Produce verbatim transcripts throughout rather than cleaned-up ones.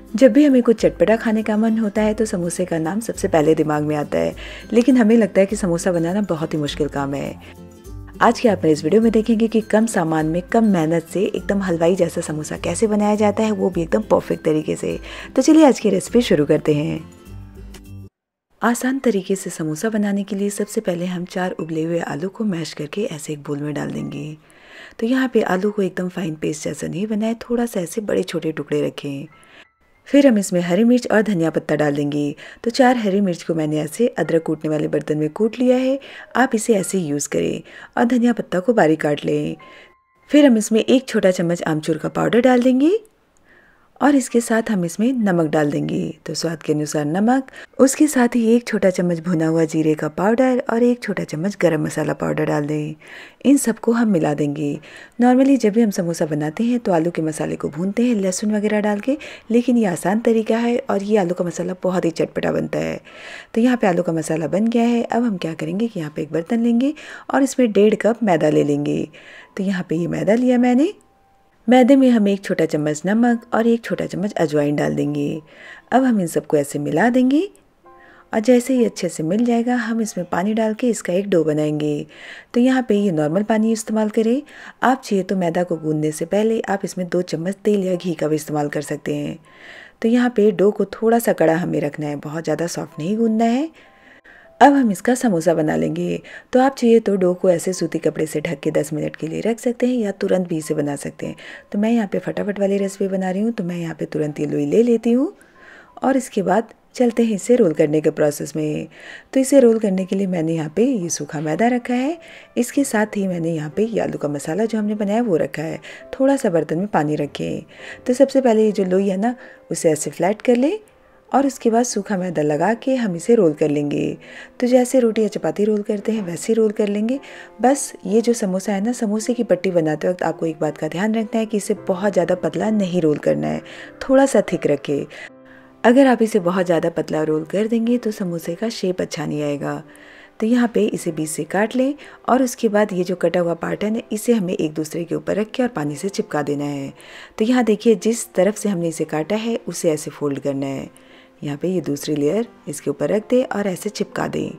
जब भी हमें कुछ चटपटा खाने का मन होता है तो समोसे का नाम सबसे पहले दिमाग में आता है, लेकिन हमें लगता है कि समोसा बनाना बहुत ही मुश्किल काम है। आज के आप इस वीडियो में देखेंगे कि कम सामान में कम मेहनत से एकदम हलवाई जैसा समोसा कैसे बनाया जाता है, वो भी एकदम परफेक्ट तरीके से। तो चलिए आज की रेसिपी शुरू करते हैं। आसान तरीके से समोसा बनाने के लिए सबसे पहले हम चार उबले हुए आलू को मैश करके ऐसे एक बोल में डाल देंगे। तो यहाँ पे आलू को एकदम फाइन पेस्ट जैसा नहीं बनाए, थोड़ा सा ऐसे बड़े छोटे टुकड़े रखें। फिर हम इसमें हरी मिर्च और धनिया पत्ता डाल देंगे। तो चार हरी मिर्च को मैंने ऐसे अदरक कूटने वाले बर्तन में कूट लिया है, आप इसे ऐसे यूज़ करें। और धनिया पत्ता को बारीक काट लें। फिर हम इसमें एक छोटा चम्मच आमचूर का पाउडर डाल देंगे और इसके साथ हम इसमें नमक डाल देंगे, तो स्वाद के अनुसार नमक। उसके साथ ही एक छोटा चम्मच भुना हुआ जीरे का पाउडर और एक छोटा चम्मच गरम मसाला पाउडर डाल दें। इन सबको हम मिला देंगे। नॉर्मली जब भी हम समोसा बनाते हैं तो आलू के मसाले को भूनते हैं लहसुन वगैरह डाल के, लेकिन ये आसान तरीका है और ये आलू का मसाला बहुत ही चटपटा बनता है। तो यहाँ पे आलू का मसाला बन गया है। अब हम क्या करेंगे कि यहाँ पे एक बर्तन लेंगे और इसमें डेढ़ कप मैदा ले लेंगे। तो यहाँ पे ये मैदा लिया मैंने। मैदे में हम एक छोटा चम्मच नमक और एक छोटा चम्मच अजवाइन डाल देंगे। अब हम इन सबको ऐसे मिला देंगे और जैसे ही अच्छे से मिल जाएगा हम इसमें पानी डाल के इसका एक डो बनाएंगे। तो यहाँ पे ये नॉर्मल पानी इस्तेमाल करें। आप चाहिए तो मैदा को गूंदने से पहले आप इसमें दो चम्मच तेल या घी का भी इस्तेमाल कर सकते हैं। तो यहाँ पे डो को थोड़ा सा कड़ा हमें रखना है, बहुत ज़्यादा सॉफ्ट नहीं गूंदना है। अब हम इसका समोसा बना लेंगे। तो आप चाहिए तो डो को ऐसे सूती कपड़े से ढक के दस मिनट के लिए रख सकते हैं या तुरंत भी इसे बना सकते हैं। तो मैं यहाँ पे फटाफट वाली रेसिपी बना रही हूँ, तो मैं यहाँ पे तुरंत ये लोई ले लेती हूँ और इसके बाद चलते हैं इसे रोल करने के प्रोसेस में। तो इसे रोल करने के लिए मैंने यहाँ पे ये सूखा मैदा रखा है। इसके साथ ही मैंने यहाँ पे ये आलू का मसाला जो हमने बनाया वो रखा है। थोड़ा सा बर्तन में पानी रखें। तो सबसे पहले ये जो लोई है ना उसे ऐसे फ्लैट कर ले और उसके बाद सूखा मैदा लगा के हम इसे रोल कर लेंगे। तो जैसे रोटी या चपाती रोल करते हैं वैसे ही रोल कर लेंगे। बस ये जो समोसा है ना, समोसे की पट्टी बनाते वक्त आपको एक बात का ध्यान रखना है कि इसे बहुत ज़्यादा पतला नहीं रोल करना है, थोड़ा सा थिक रखें। अगर आप इसे बहुत ज़्यादा पतला रोल कर देंगे तो समोसे का शेप अच्छा नहीं आएगा। तो यहाँ पे इसे बीच से काट लें और उसके बाद ये जो कटा हुआ पार्ट है ना इसे हमें एक दूसरे के ऊपर रख के और पानी से चिपका देना है। तो यहाँ देखिए जिस तरफ से हमने इसे काटा है उसे ऐसे फोल्ड करना है। यहाँ पे ये दूसरी लेयर इसके ऊपर रख दें और ऐसे चिपका दें।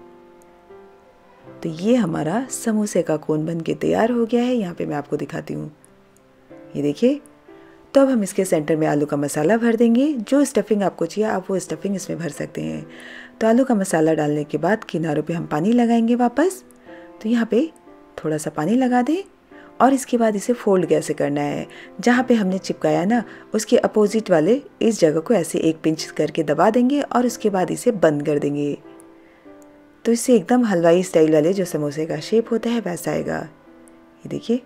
तो ये हमारा समोसे का कोन बन के तैयार हो गया है। यहाँ पे मैं आपको दिखाती हूँ, ये देखिए। तो अब हम इसके सेंटर में आलू का मसाला भर देंगे। जो स्टफिंग आपको चाहिए आप वो स्टफिंग इसमें भर सकते हैं। तो आलू का मसाला डालने के बाद किनारों पे हम पानी लगाएंगे वापस। तो यहाँ पे थोड़ा सा पानी लगा दें और इसके बाद इसे फोल्ड कैसे करना है, जहाँ पे हमने चिपकाया ना उसके अपोजिट वाले इस जगह को ऐसे एक पिंच करके दबा देंगे और उसके बाद इसे बंद कर देंगे। तो इससे एकदम हलवाई स्टाइल वाले जो समोसे का शेप होता है वैसा आएगा। ये देखिए।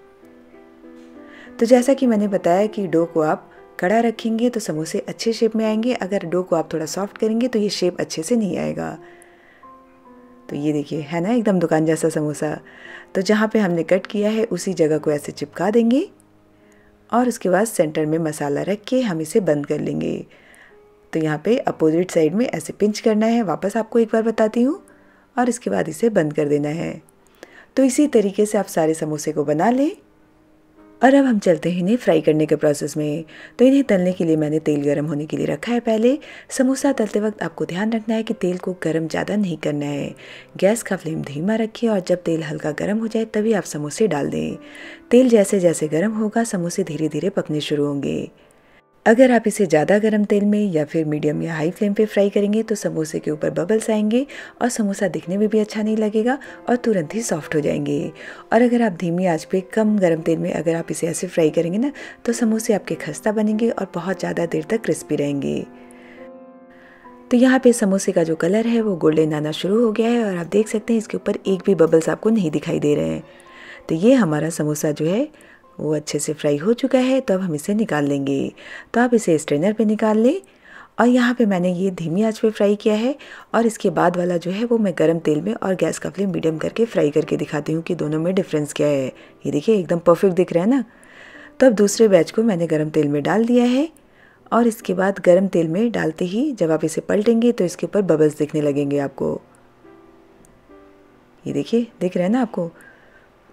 तो जैसा कि मैंने बताया कि डो को आप कड़ा रखेंगे तो समोसे अच्छे शेप में आएंगे। अगर डो को आप थोड़ा सॉफ्ट करेंगे तो ये शेप अच्छे से नहीं आएगा। तो ये देखिए है ना एकदम दुकान जैसा समोसा। तो जहाँ पे हमने कट किया है उसी जगह को ऐसे चिपका देंगे और उसके बाद सेंटर में मसाला रख के हम इसे बंद कर लेंगे। तो यहाँ पे अपोजिट साइड में ऐसे पिंच करना है, वापस आपको एक बार बताती हूँ, और इसके बाद इसे बंद कर देना है। तो इसी तरीके से आप सारे समोसे को बना लें। और अब हम चलते हैं इन्हें फ्राई करने के प्रोसेस में। तो इन्हें तलने के लिए मैंने तेल गर्म होने के लिए रखा है पहले। समोसा तलते वक्त आपको ध्यान रखना है कि तेल को गर्म ज़्यादा नहीं करना है। गैस का फ्लेम धीमा रखें और जब तेल हल्का गर्म हो जाए तभी आप समोसे डाल दें। तेल जैसे जैसे गर्म होगा समोसे धीरे धीरे पकने शुरू होंगे। अगर आप इसे ज़्यादा गर्म तेल में या फिर मीडियम या हाई फ्लेम पे फ्राई करेंगे तो समोसे के ऊपर बबल्स आएंगे और समोसा दिखने में भी अच्छा नहीं लगेगा और तुरंत ही सॉफ्ट हो जाएंगे। और अगर आप धीमी आंच पे कम गर्म तेल में अगर आप इसे ऐसे फ्राई करेंगे ना तो समोसे आपके खस्ता बनेंगे और बहुत ज़्यादा देर तक क्रिस्पी रहेंगे। तो यहाँ पे समोसे का जो कलर है वो गोल्डन आना शुरू हो गया है और आप देख सकते हैं इसके ऊपर एक भी बबल्स आपको नहीं दिखाई दे रहे हैं। तो ये हमारा समोसा जो है वो अच्छे से फ्राई हो चुका है। तो अब हम इसे निकाल लेंगे। तो आप इसे स्ट्रेनर पे निकाल लें। और यहाँ पे मैंने ये धीमी आंच पे फ्राई किया है और इसके बाद वाला जो है वो मैं गरम तेल में और गैस का फ्लेम मीडियम करके फ्राई करके दिखाती हूँ कि दोनों में डिफरेंस क्या है। ये देखिए एकदम परफेक्ट दिख रहा है ना। तो अब दूसरे बैच को मैंने गरम तेल में डाल दिया है और इसके बाद गरम तेल में डालते ही जब आप इसे पलटेंगे तो इसके ऊपर बबल्स दिखने लगेंगे आपको। ये देखिए दिख रहा है ना आपको।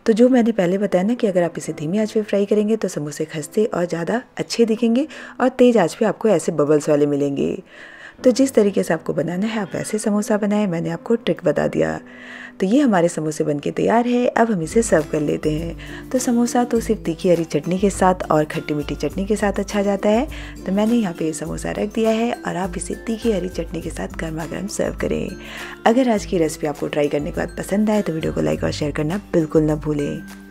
तो जो मैंने पहले बताया ना कि अगर आप इसे धीमी आंच पे फ्राई करेंगे तो समोसे खस्ते और ज़्यादा अच्छे दिखेंगे और तेज़ आंच पे आपको ऐसे बबल्स वाले मिलेंगे। तो जिस तरीके से आपको बनाना है आप वैसे समोसा बनाएं, मैंने आपको ट्रिक बता दिया। तो ये हमारे समोसे बनके तैयार है। अब हम इसे सर्व कर लेते हैं। तो समोसा तो सिर्फ तीखी हरी चटनी के साथ और खट्टी मीठी चटनी के साथ अच्छा जाता है। तो मैंने यहाँ पे ये समोसा रख दिया है और आप इसे तीखी हरी चटनी के साथ गर्मा गर्म सर्व करें। अगर आज की रेसिपी आपको ट्राई करने के बाद पसंद आए तो वीडियो को लाइक और शेयर करना बिल्कुल ना भूलें।